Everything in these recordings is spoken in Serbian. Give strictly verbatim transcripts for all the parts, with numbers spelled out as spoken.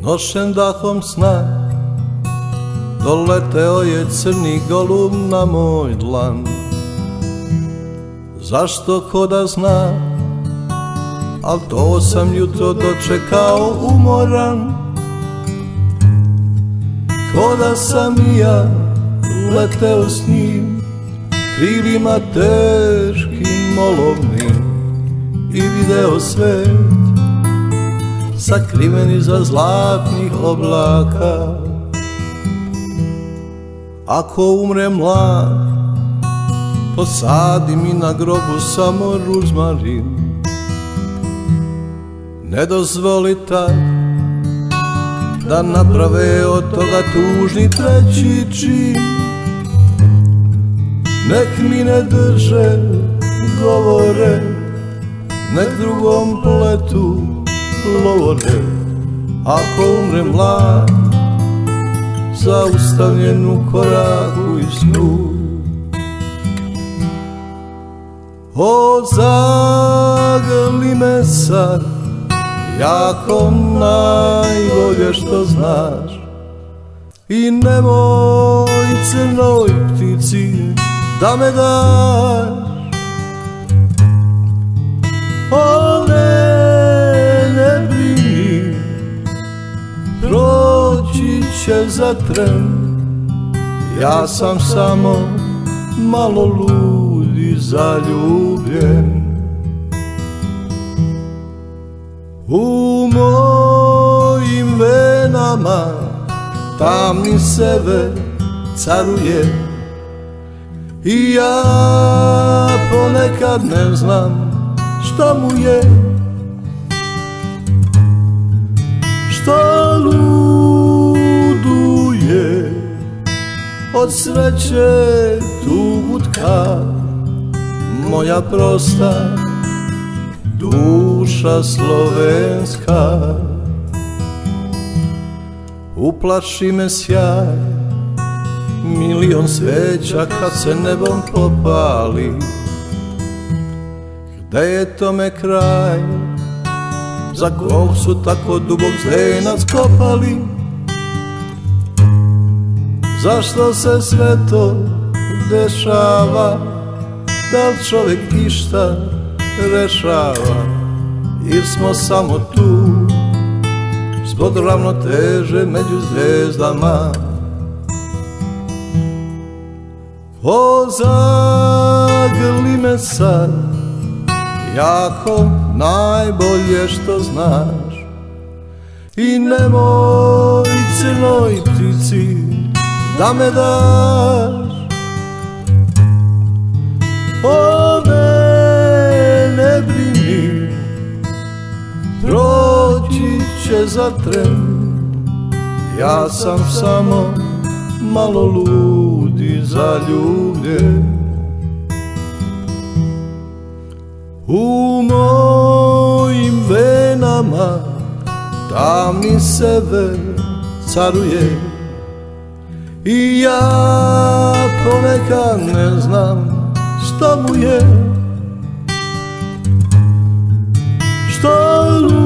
Nošen dahom sna doleteo je crni golub na moj dlan. Zašto ko da zna, al to sam jutro dočekao umoran. Ko da sam i ja leteo s njim krilima teškim olovnim i video svet sakriven iza zlatnih oblaka. Ako umrem mlad, posadi mi na grobu samo ruzmarin. Ne dozvoli tak da naprave od toga tužni treći čin. Nek mi ne drže govore, nek drugom pletu lovore. Ako umrem mlad, zaustavljen u koraku i snu. O, zagrli me sad, jako najbolje što znaš, i nemoj crnoj ptici da me daš. O, ne, ne brini, proći će za tren. Ja sam samo malo lud i zaljubljen. U mojim venama tamni sever caruje i ja ponekad ne znam šta mu je. Šta luduje od sreće tugu tka moja prosta duša slovenska. Uplaši me sjaj milion sveća kad se nebom popali. Gde je tome kraj, za kog su tako dubok zdenac kopali? Zašto se sve to dešava? Da li čovek išta rešava? Ili smo samo tu zbog ravnoteže među zvezdama? O, zagrli me sad, jako najbolje što znaš, i nemoj crnoj ptici da me daš. O, ne, ne brini, proći će za tren. Ja sam samo malo lud i zaljubljen. U mojim venama tamni sever caruje i ja ponekad ne znam šta mu je. Šta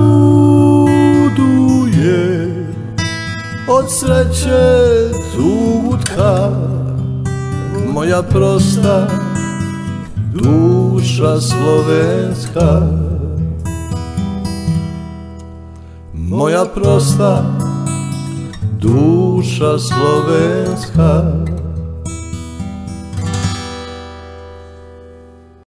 luduje od sreće tugu tka moja prosta duša slovenska. Moja prosta duša slovenska.